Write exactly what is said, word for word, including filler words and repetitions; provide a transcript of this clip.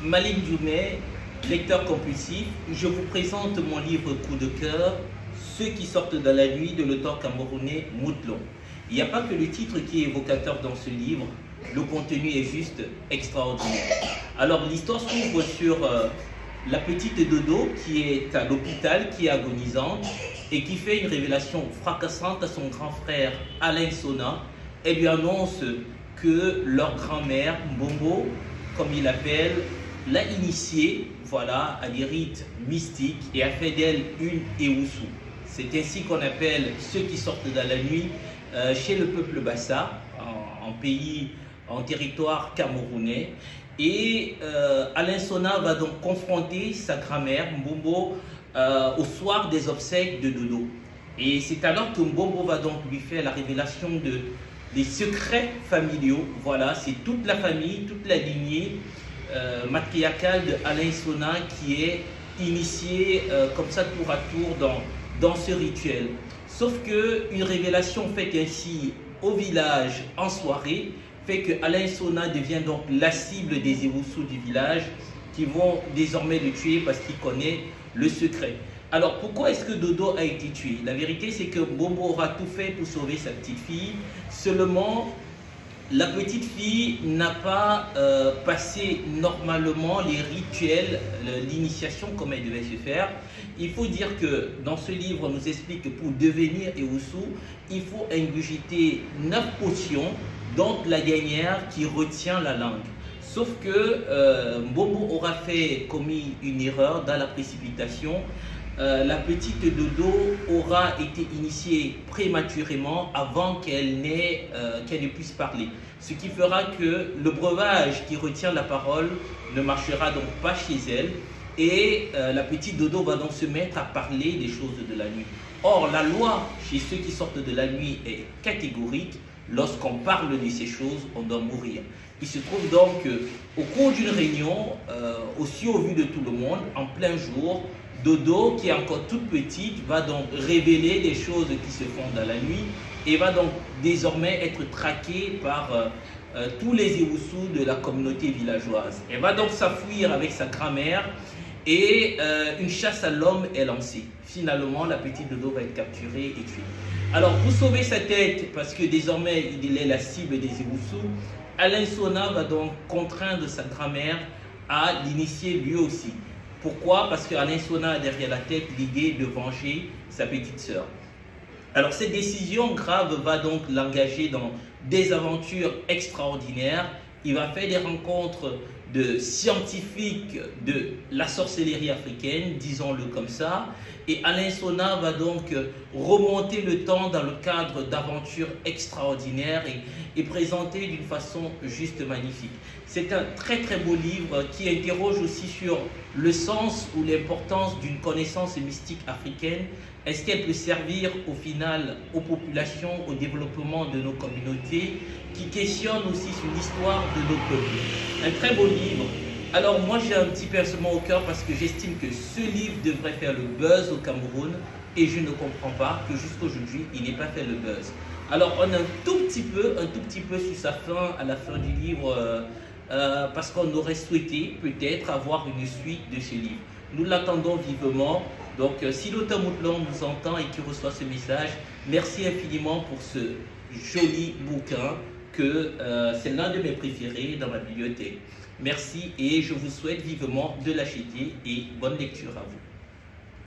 Malik Djoumé, lecteur compulsif, je vous présente mon livre coup de cœur, Ceux qui sortent dans la nuit de l'auteur camerounais Moutlon. Il n'y a pas que le titre qui est évocateur dans ce livre, le contenu est juste extraordinaire. Alors l'histoire s'ouvre sur euh, la petite Dodo qui est à l'hôpital, qui est agonisante et qui fait une révélation fracassante à son grand frère Alain Sona. Elle lui annonce que leur grand-mère, Mbombo, comme il l'appelle, l'a initiée voilà, à des rites mystiques et a fait d'elle une Ewusu. C'est ainsi qu'on appelle ceux qui sortent dans la nuit euh, chez le peuple Bassa, en, en pays, en territoire camerounais. Et euh, Alain Sona va donc confronter sa grand-mère, Mbombo, euh, au soir des obsèques de Dodo. Et c'est alors que Mbombo va donc lui faire la révélation de, des secrets familiaux. Voilà, c'est toute la famille, toute la lignée euh, matriarcale de Alain Sona qui est initiée euh, comme ça tour à tour dans, dans ce rituel. Sauf qu'une révélation faite ainsi au village en soirée fait que Alain Sona devient donc la cible des Ewusu du village qui vont désormais le tuer parce qu'il connaît le secret. Alors pourquoi est-ce que Dodo a été tué? La vérité c'est que Mbombo aura tout fait pour sauver sa petite fille, seulement la petite fille n'a pas euh, passé normalement les rituels, l'initiation comme elle devait se faire. Il faut dire que dans ce livre, on nous explique que pour devenir Ewusu, il faut ingurgiter neuf potions, dont la dernière qui retient la langue. Sauf que euh, Mbombo aura fait commis une erreur dans la précipitation. Euh, la petite Dodo aura été initiée prématurément avant qu'elle n'ait, euh, qu'elle ne puisse parler. Ce qui fera que le breuvage qui retient la parole ne marchera donc pas chez elle. Et euh, la petite Dodo va donc se mettre à parler des choses de la nuit. Or, la loi chez ceux qui sortent de la nuit est catégorique. Lorsqu'on parle de ces choses, on doit mourir. Il se trouve donc qu'au cours d'une réunion, euh, aussi au vu de tout le monde, en plein jour, Dodo, qui est encore toute petite, va donc révéler des choses qui se font dans la nuit et va donc désormais être traquée par euh, euh, tous les Ewusu de la communauté villageoise. Elle va donc s'enfuir avec sa grand-mère et euh, une chasse à l'homme est lancée. Finalement, la petite Dodo va être capturée et tuée. Alors, pour sauver sa tête, parce que désormais il est la cible des Ewusu, Alain Sona va donc contraindre sa grand-mère à l'initier lui aussi. Pourquoi? Parce qu'Alain Sona a derrière la tête l'idée de venger sa petite sœur. Alors cette décision grave va donc l'engager dans des aventures extraordinaires. Il va faire des rencontres de scientifiques de la sorcellerie africaine, disons-le comme ça. Et Alain Sona va donc remonter le temps dans le cadre d'aventures extraordinaires et, et présenter d'une façon juste magnifique. C'est un très très beau livre qui interroge aussi sur le sens ou l'importance d'une connaissance mystique africaine. Est-ce qu'elle peut servir au final aux populations, au développement de nos communautés, qui questionne aussi sur l'histoire de nos peuples. Un très beau livre. Alors moi j'ai un petit pincement au cœur parce que j'estime que ce livre devrait faire le buzz au Cameroun et je ne comprends pas que jusqu'aujourd'hui il n'ait pas fait le buzz. Alors on a un tout petit peu, un tout petit peu sur sa fin, à la fin du livre, euh, euh, parce qu'on aurait souhaité peut-être avoir une suite de ce livre. Nous l'attendons vivement. Donc euh, si l'auteur Moutlon nous entend et qui reçoit ce message, merci infiniment pour ce joli bouquin que euh, c'est l'un de mes préférés dans ma bibliothèque. Merci et je vous souhaite vivement de l'acheter et bonne lecture à vous.